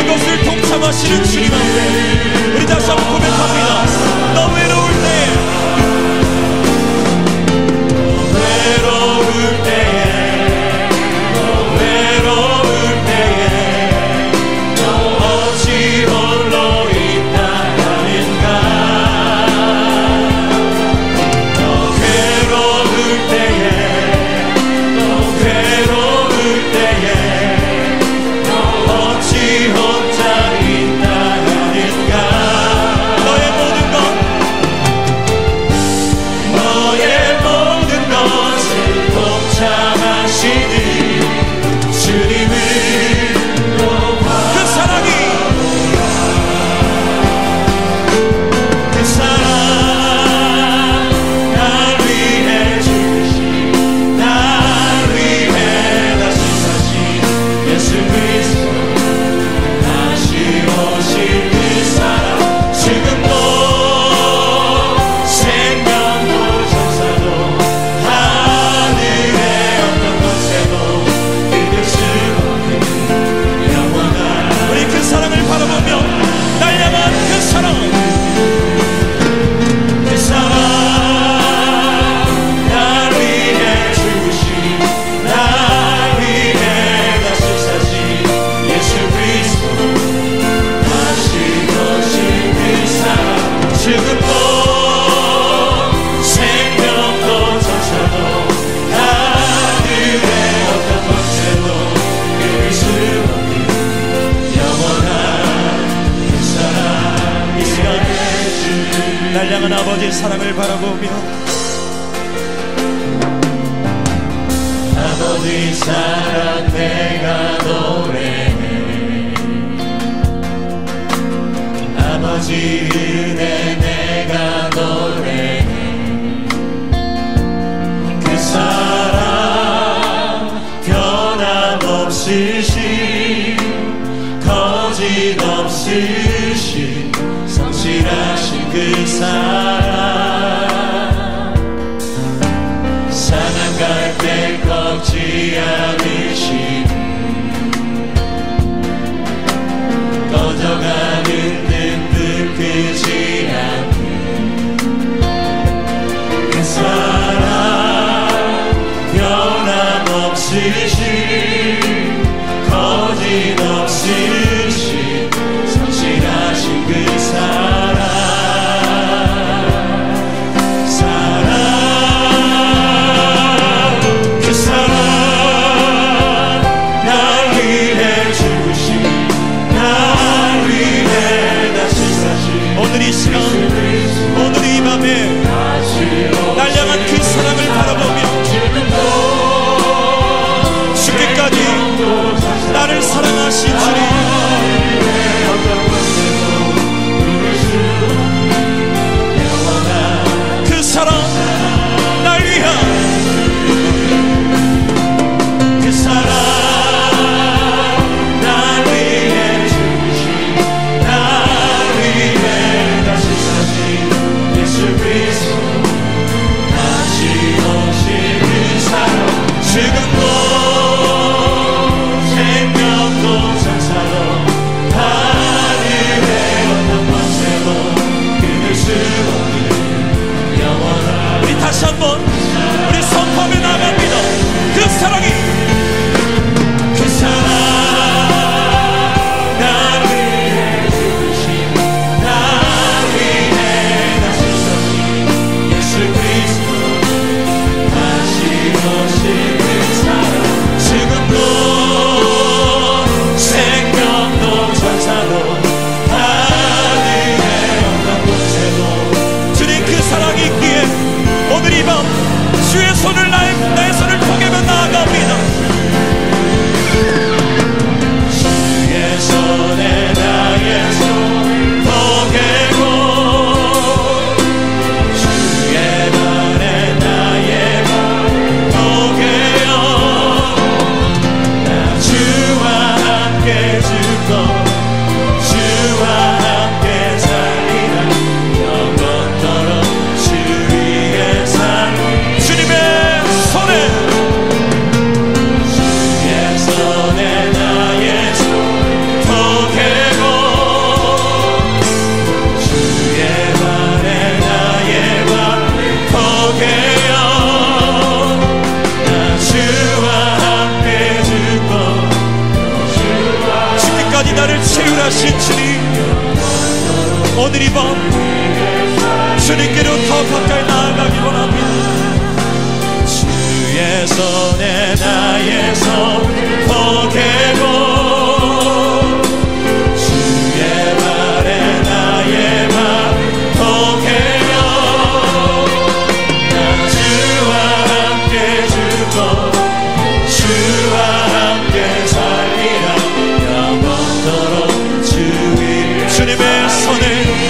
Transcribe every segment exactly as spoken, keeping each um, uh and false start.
것을 동참하시는 주님 앞에 우리 다시 한번 고백합니다. 너 외로울 때에, 외로울 때에, 너 외로울 때에 너 어찌 홀로 있다 하는가. 너 괴로울 때에, 너 괴로울 때에 너 어찌 혼자 있다 하는가. 너의 모든 것, 너의 모든 것을 동참하시는 주님을 그 사랑이, 그 사랑 날 위해 죽으신, 날 위해 다시 사신 예수 그리스도, 다시 오실 그 사랑, 지금도 생명도 천사도 하늘의 어떤 것에도 믿을 수 없는 영원한, 우리 그 사랑을 바라보며 날 향한 그 사랑, 그 사랑 날 위해 죽으신, 날 위해 다시 사신 예수 그리스도, 다시 오실 그 사랑, 지금도 생명도 천사도 하늘의 어떤 것에도 믿을 수 없는 영원한 그 사랑. 이 시간에 주님 날 향한 아버지의 사랑을 바라보며 아버지 사랑 내가 노래해, 아버지 은혜 내가 노래해. 그 사랑 변함없으신, 거짓없으신, 성실하신 그 사랑, 사랑갈 때 꺾지 않으신, 꺼져가는 듯 끄지 않는 그 사랑, 변함없으신, 거짓없으신, 성실하신 그 사랑, 사랑, 그 사랑 날 위해 죽으신, 날 위해 다시 사신, 오늘 이 시간, 오늘 이 밤에 날 향한 그 사랑을 바라보며 죽기까지 나를 사랑하신 주님, 그 사랑 날 위한, 그 사랑 날 위해 죽으신, 날 위해 다시 사신 예수 그리스도, 다시 오실 그 사랑, 지금도 생명도 영원히 나를 치유하신 주님, 오늘 이 밤 주님께로 더 가까이 나아가기 원합니다. 주의 손에 나의 손 포개고 주의 발에 나의 발 포개요. 난 주와 함께 죽고 주와 함께 살리라. 영원토록 주의 주님의 손에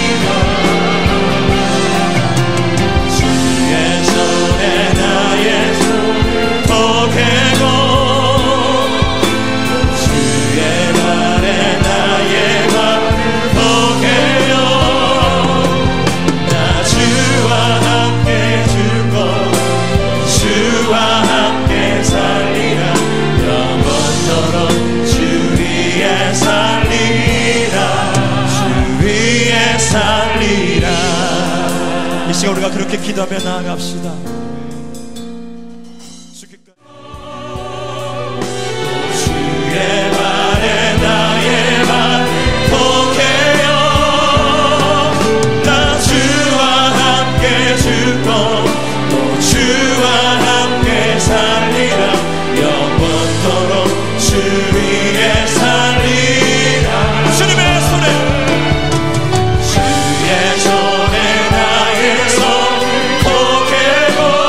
이 시간 우리가 그렇게 기도하며 나아갑시다. 주의 발에 나의 발 포개요. 나 주와 함께 죽고 또 주와 함께 살리라. 영원토록 주 위에 살리라. 주님의 손에 주의 손에 나의 손 포개고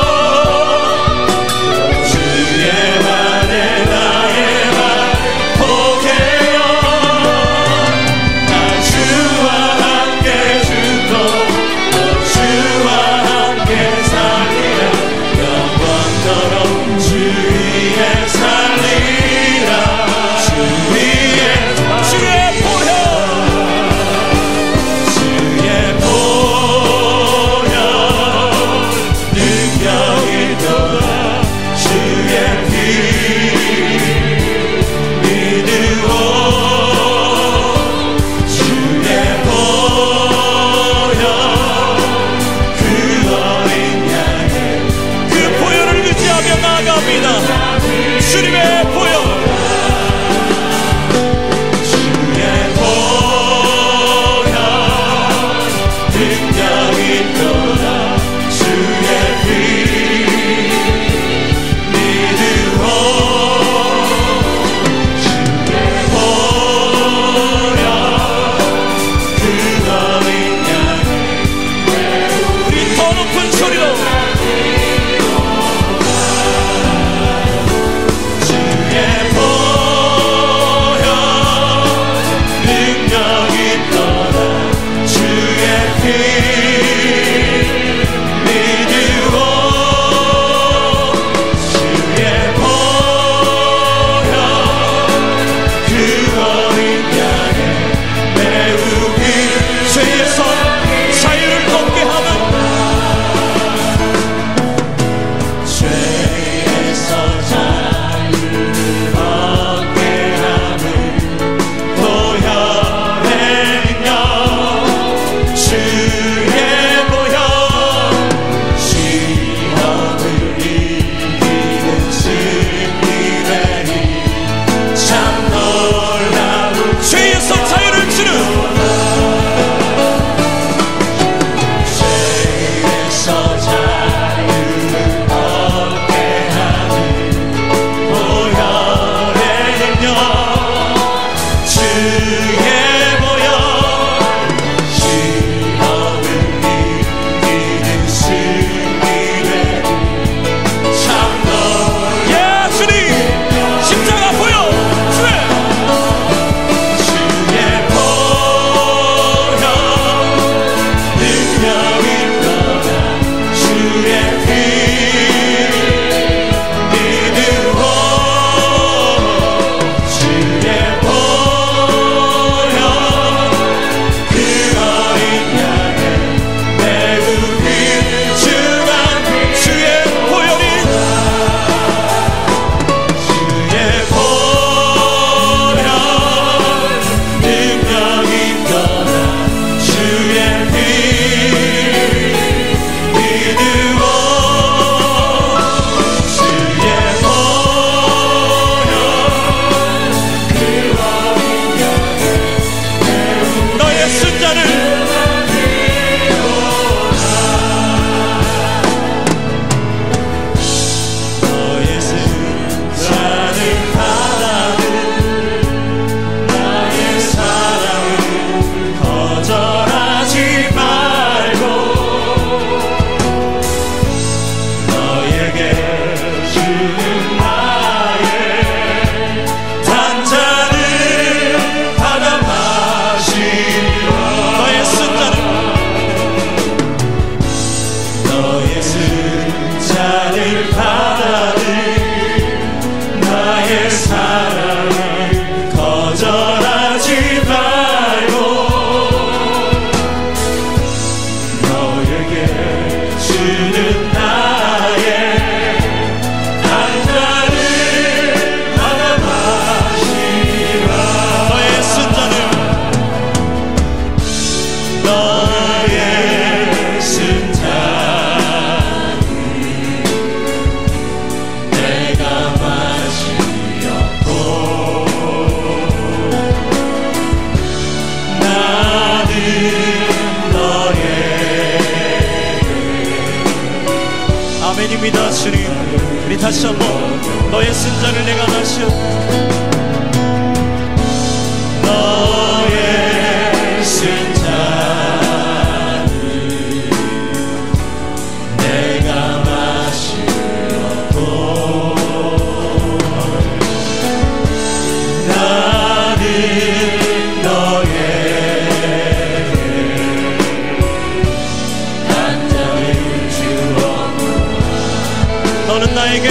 다시 한번 너의 승자를 내가 마시오. 너의 승자를 내가 마시려고 나는 너에게 단장을 주었구나. 너는 나에게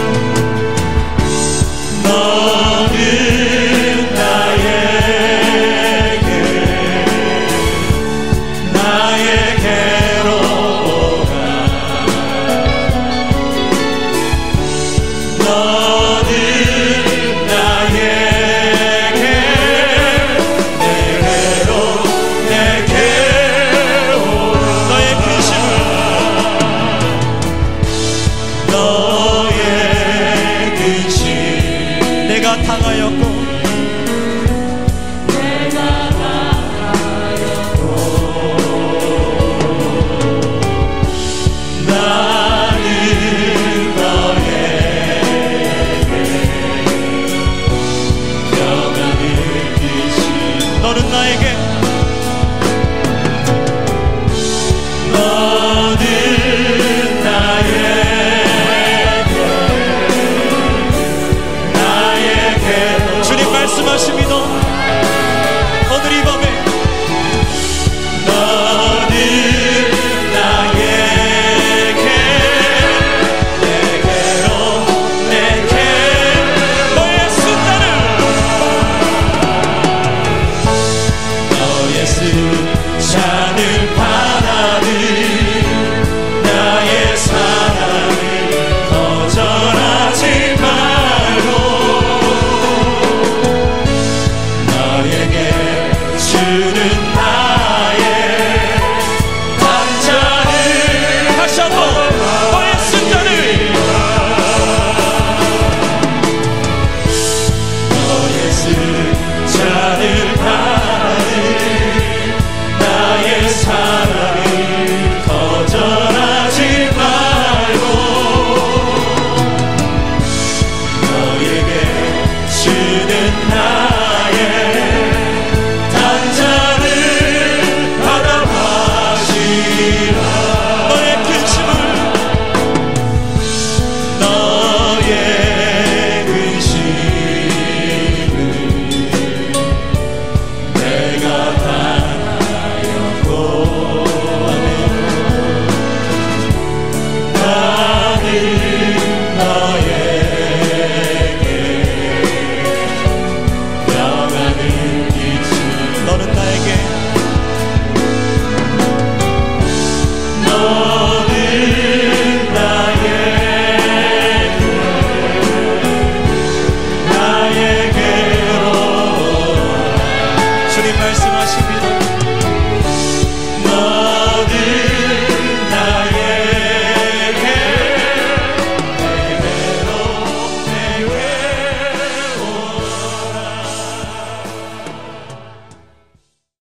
너는 나에게 나에게로 오라. 너는 나에게 내게로 내게 오라. 너의 근심을 너의 근심 내가 당하였고 내가 당하였고 나는 너에게 평안을 주시. 너는 나에게 너는 나에게 주님 말씀하십니다. 오늘 이 밤에 너는 나에게 내게로 내게 너의 승자를 너의 승자를 바라는 나의 사랑을 거절하지 말고 주는 나의 단자를 다시 한번 너의 승자를 너의 승자를 바라는 나의 사랑을 거절하지 말고 너에게 주는 나의 너의 근심을 너의 근심을 내가 당하였고 나는 너에게 평안을 끼치. 너는 나에게 너는 나에게 나에게로 주님 말씀하십니다.